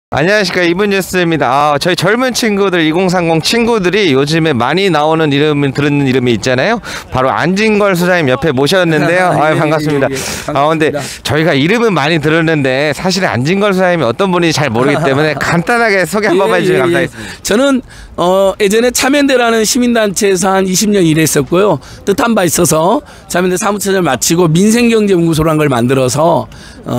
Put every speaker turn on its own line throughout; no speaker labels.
안녕하십니까, 이분뉴스입니다. 저희 젊은 친구들 2030 친구들이 요즘에 많이 나오는 이름 들은 이름이 있잖아요. 바로 안진걸 수사님 옆에 모셨는데요. 반갑습니다. 근데 저희가 이름은 많이 들었는데 사실 안진걸 수사님이 어떤 분인지 잘 모르기 때문에 간단하게 소개 한번 해주시면 감사하겠습니다.
저는 예전에 참여연대라는 시민단체에서 한 20년 일했었고요. 뜻한 바 있어서 참여연대 사무처를 마치고 민생경제연구소라는 걸 만들어서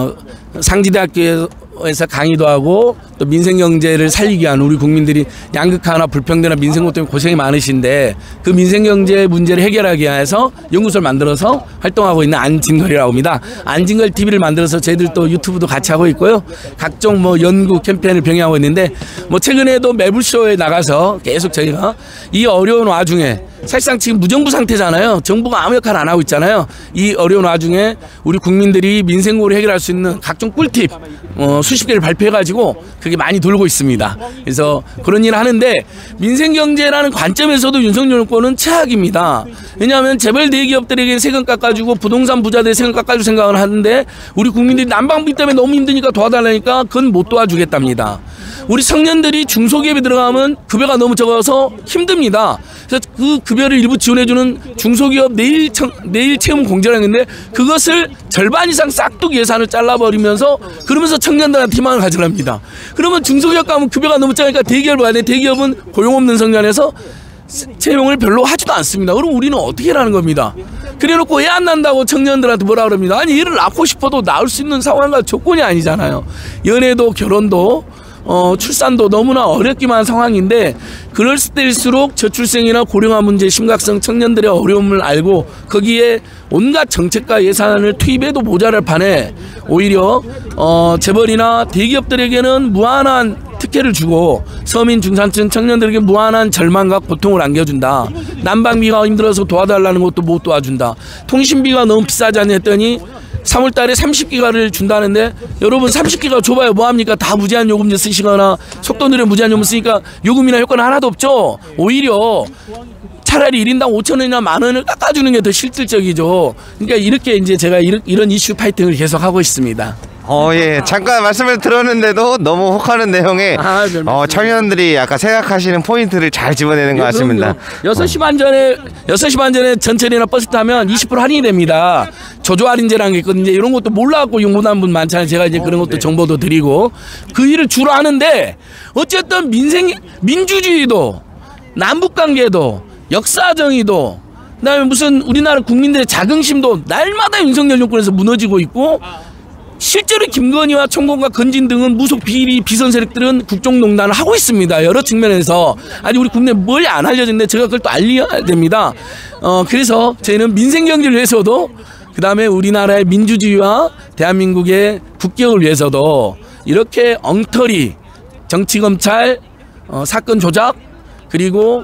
상지대학교에서 강의도 하고 또 민생경제를 살리기 위한 우리 국민들이 양극화나 불평등이나 민생고 때문에 고생이 많으신데 그 민생경제 문제를 해결하기 위해서 연구소를 만들어서 활동하고 있는 안진걸이라고 합니다. 안진걸 TV를 만들어서 저희들 또 유튜브도 같이 하고 있고요. 각종 연구 캠페인을 병행하고 있는데 최근에도 매불쇼에 나가서 계속 저희가 이 어려운 와중에 사실상 지금 무정부 상태잖아요. 정부가 아무 역할 안 하고 있잖아요. 이 어려운 와중에 우리 국민들이 민생고를 해결할 수 있는 각종 꿀팁 수십 개를 발표해가지고 그게 많이 돌고 있습니다. 그래서 그런 일을 하는데 민생경제라는 관점에서도 윤석열 정권은 최악입니다. 왜냐하면 재벌 대기업들에게 세금 깎아주고 부동산 부자들의 세금 깎아줄 생각을 하는데 우리 국민들이 난방비 때문에 너무 힘드니까 도와달라니까 그건 못 도와주겠답니다. 우리 청년들이 중소기업에 들어가면 급여가 너무 적어서 힘듭니다. 그래서 그 급여를 일부 지원해주는 중소기업 내일 채용 공제라는 건데 그것을 절반 이상 싹둑 예산을 잘라버리면서 그러면서 청년들한테 희망을 가져갑니다. 그러면 중소기업 가면 급여가 너무 작으니까 대기업을 가야 돼. 대기업은 고용 없는 성장에서 채용을 별로 하지도 않습니다. 그럼 우리는 어떻게 하라는 겁니다. 그래놓고 애 안 난다고 청년들한테 뭐라 그럽니다. 아니 애를 낳고 싶어도 낳을 수 있는 상황과 조건이 아니잖아요. 연애도 결혼도 출산도 너무나 어렵기만 한 상황인데 그럴 때일수록 저출생이나 고령화 문제의 심각성 청년들의 어려움을 알고 거기에 온갖 정책과 예산을 투입해도 모자랄 판에 오히려 재벌이나 대기업들에게는 무한한 특혜를 주고 서민 중산층 청년들에게 무한한 절망과 고통을 안겨준다. 난방비가 힘들어서 도와달라는 것도 못 도와준다. 통신비가 너무 비싸지 않냐 했더니 3월 달에 30기가를 준다는데 여러분 30기가 줘봐요 뭐합니까? 다 무제한 요금제 쓰시거나 속도 느려 무제한 요금 쓰니까 요금이나 효과는 하나도 없죠. 오히려 차라리 1인당 5,000원이나 10,000원을 깎아주는 게 더 실질적이죠. 그러니까 이렇게 이제 제가 이런 이슈 파이팅을 계속 하고 있습니다.
예. 잠깐 말씀을 들었는데도 너무 혹하는 내용에 청년들이 아까 생각하시는 포인트를 잘 집어내는 것 같습니다.
6시 반 전에 전철이나 버스 타면 20% 할인이 됩니다. 조조 할인제라는 게 있거든요. 이런 것도 몰라갖고 용보다는 분 많잖아요. 제가 이제 그런 것도 정보도 드리고 그 일을 주로 하는데 어쨌든 민주주의도 남북관계도 역사정의도 그다음에 무슨 우리나라 국민들의 자긍심도 날마다 윤석열 정권에서 무너지고 있고 실제로 김건희와 청공과 건진 등은 무속 비리 비선 세력들은 국정농단을 하고 있습니다. 여러 측면에서 아니 우리 국내 뭘 안 알려졌는데 제가 그걸 또 알려야 됩니다. 그래서 저희는 민생경제를 위해서도 그 다음에 우리나라의 민주주의와 대한민국의 국격을 위해서도 이렇게 엉터리 정치검찰 사건 조작 그리고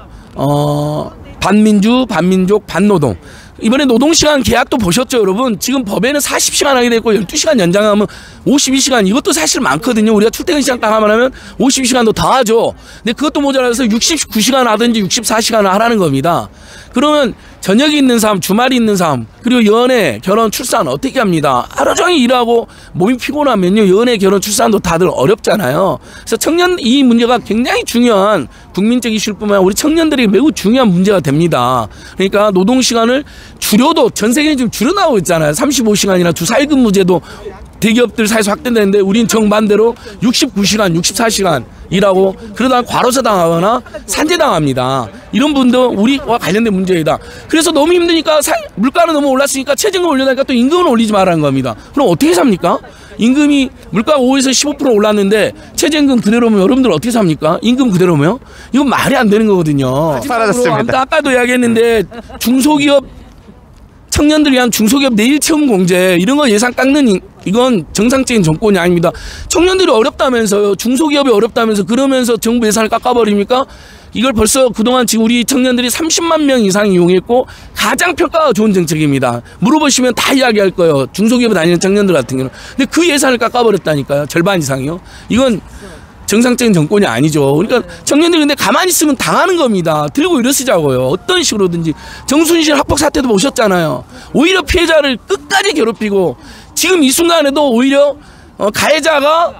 반민주 반민족 반노동 이번에 노동시간 계약도 보셨죠 여러분. 지금 법에는 40시간 하게 되고 12시간 연장하면 52시간 이것도 사실 많거든요. 우리가 출퇴근 시간 딱 하면 52시간도 더 하죠. 근데 그것도 모자라서 69시간 하든지 64시간을 하라는 겁니다. 그러면 저녁이 있는 삶 주말이 있는 삶 그리고 연애 결혼 출산 어떻게 합니다. 하루 종일 일하고 몸이 피곤하면요 연애 결혼 출산도 다들 어렵잖아요. 그래서 청년 이 문제가 굉장히 중요한 국민적 이슈일 뿐만 아니라 우리 청년들이 매우 중요한 문제가 됩니다. 그러니까 노동시간을 줄여도 전 세계는 지금 줄여나오고 있잖아요. 35시간이나 주 4일 근무제도 대기업들 사이에서 확대되는데 우린 정반대로 69시간 64시간 일하고 그러다가 과로사 당하거나 산재 당합니다. 이런 분도 우리와 관련된 문제이다. 그래서 너무 힘드니까 물가는 너무 올랐으니까 최저임금 올려다니까 또 임금은 올리지 말라는 겁니다. 그럼 어떻게 삽니까? 임금이 물가가 5에서 15% 올랐는데 최저임금 그대로면 여러분들 어떻게 삽니까? 임금 그대로면? 이건 말이 안 되는 거거든요.
사라졌습니다.
아까도 이야기했는데 중소기업 청년들 위한 중소기업 내일 채용 공제 이런 거 예산 깎는 이건 정상적인 정권이 아닙니다. 청년들이 어렵다면서요. 중소기업이 어렵다면서 그러면서 정부 예산을 깎아버립니까? 이걸 벌써 그동안 지금 우리 청년들이 30만 명 이상 이용했고 가장 평가가 좋은 정책입니다. 물어보시면 다 이야기할 거예요. 중소기업에 다니는 청년들 같은 경우는. 근데 그 예산을 깎아버렸다니까요. 절반 이상이요. 이건 정상적인 정권이 아니죠. 그러니까 청년들이 근데 가만히 있으면 당하는 겁니다. 들고 일어서자고요. 어떤 식으로든지. 정순신 학폭 사태도 보셨잖아요. 오히려 피해자를 끝까지 괴롭히고 지금 이 순간에도 오히려 가해자가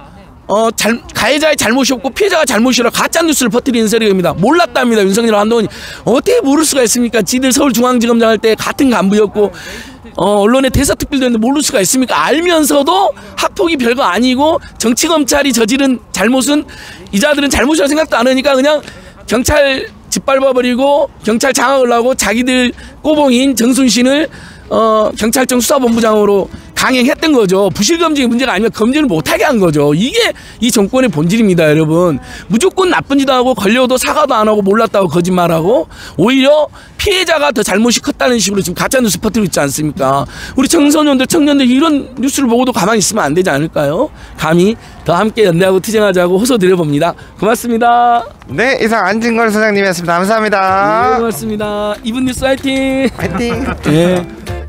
가해자의 잘못이 없고 피해자가 잘못이라 가짜 뉴스를 퍼뜨리는 세력입니다. 몰랐답니다. 윤석열 한동훈이 어떻게 모를 수가 있습니까? 지들 서울중앙지검장 할 때 같은 간부였고 언론에 대사특필도 했는데 모를 수가 있습니까? 알면서도 학폭이 별거 아니고 정치검찰이 저지른 잘못은 이자들은 잘못이라고 생각도 안 하니까 그냥 경찰 짓밟아버리고 경찰 장악을 하고 자기들 꼬봉인 정순신을 경찰청 수사본부장으로 강행했던 거죠. 부실검증이 문제가 아니면 검증을 못하게 한 거죠. 이게 이 정권의 본질입니다, 여러분. 무조건 나쁜 짓 하고 걸려도 사과도 안 하고 몰랐다고 거짓말하고 오히려 피해자가 더 잘못이 컸다는 식으로 지금 가짜뉴스 퍼뜨리고 있지 않습니까? 우리 청소년들, 청년들 이런 뉴스를 보고도 가만히 있으면 안 되지 않을까요? 감히 더 함께 연대하고 투쟁하자고 호소드려봅니다. 고맙습니다.
네, 이상 안진걸 소장님이었습니다. 감사합니다.
네, 고맙습니다. 이분 뉴스 화이팅!
화이팅!
네.